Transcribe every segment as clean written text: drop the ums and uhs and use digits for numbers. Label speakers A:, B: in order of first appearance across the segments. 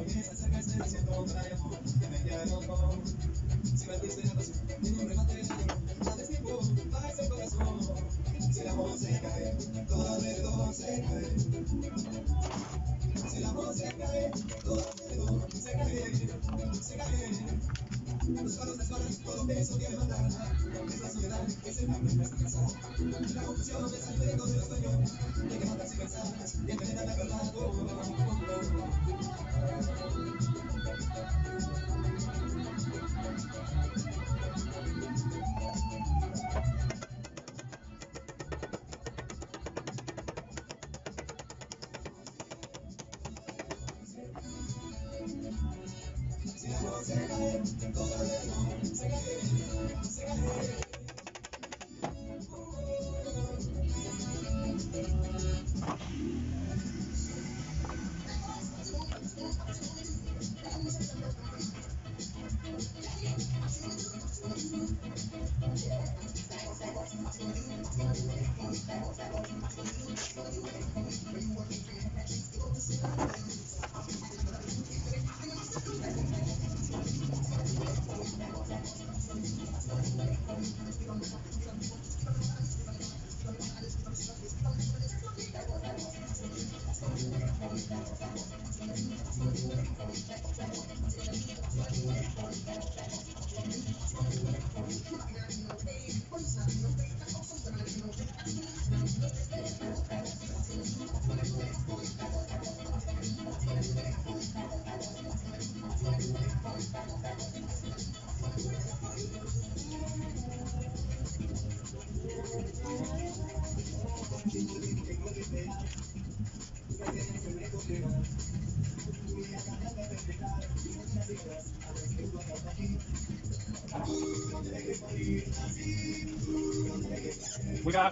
A: Cuidado.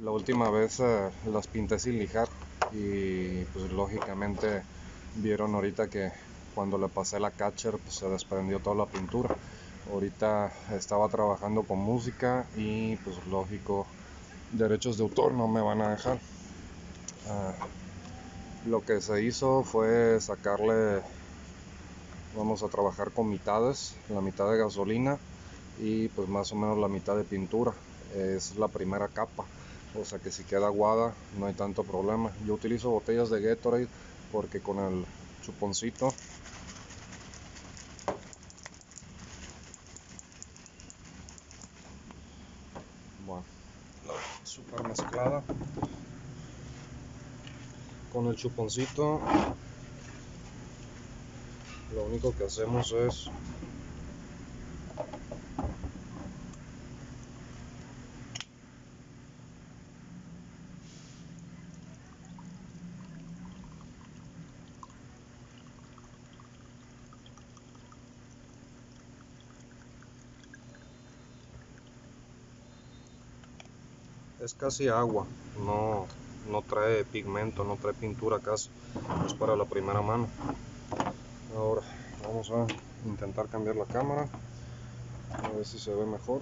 A: La última vez las pinté sin lijar y pues lógicamente vieron ahorita que cuando le pasé la catcher pues se desprendió toda la pintura. Ahorita estaba trabajando con música y pues lógico, derechos de autor no me van a dejar. Lo que se hizo fue sacarle, vamos a trabajar con mitades, la mitad de gasolina y pues más o menos la mitad de pintura. Es la primera capa, o sea que si queda aguada no hay tanto problema. Yo utilizo botellas de Gatorade porque con el chuponcito bueno, super mezclada con el chuponcito. Lo único que hacemos es casi agua, no trae pigmento, no trae pintura casi, es para la primera mano. Ahora vamos a intentar cambiar la cámara, a ver si se ve mejor.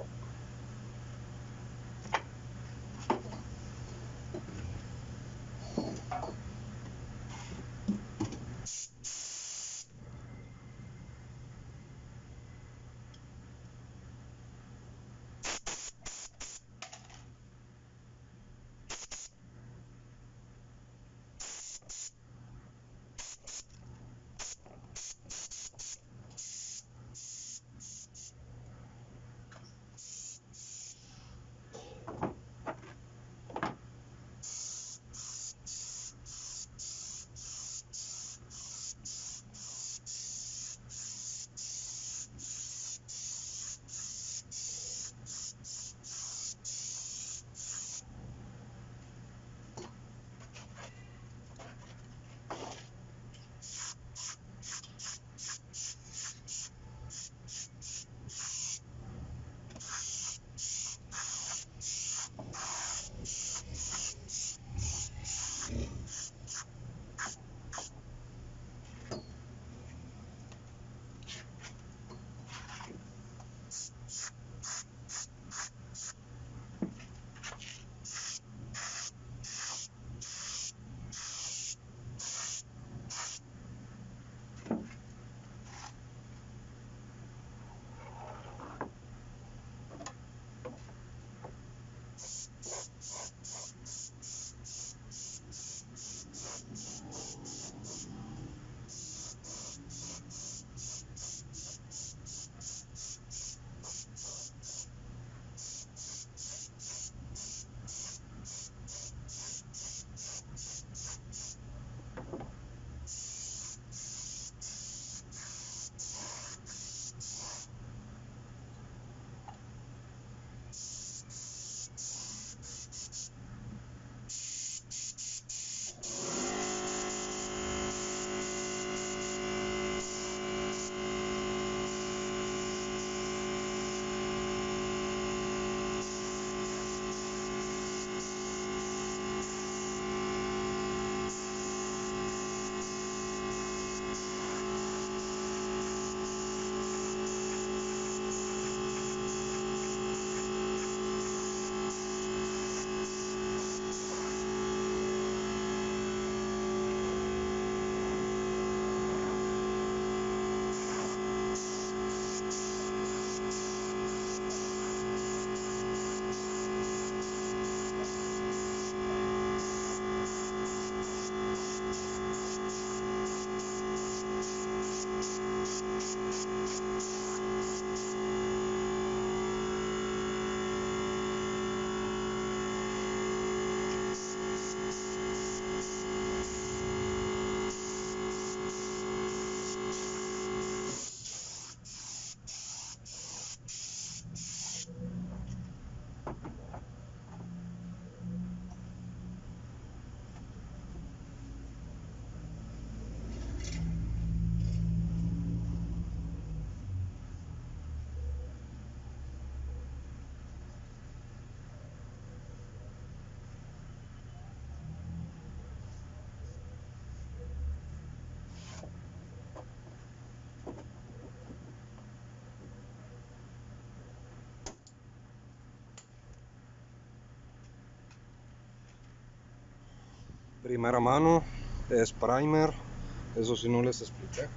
A: primera mano, es primer, eso sí no les expliqué.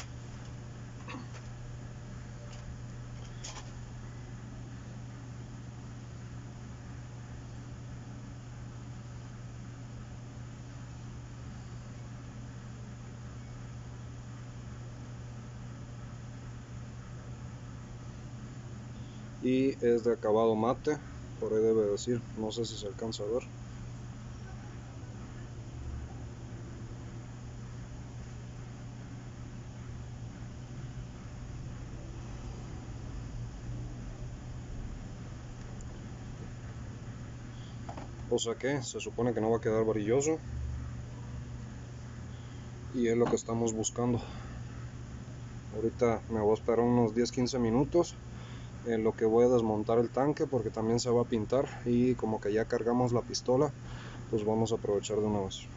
A: Y es de acabado mate, por ahí debe decir, no sé si se alcanza a ver. O sea que se supone que no va a quedar brilloso y es lo que estamos buscando. Ahorita me voy a esperar unos 10-15 minutos en lo que voy a desmontar el tanque porque también se va a pintar, y como que ya cargamos la pistola, pues vamos a aprovechar de una vez.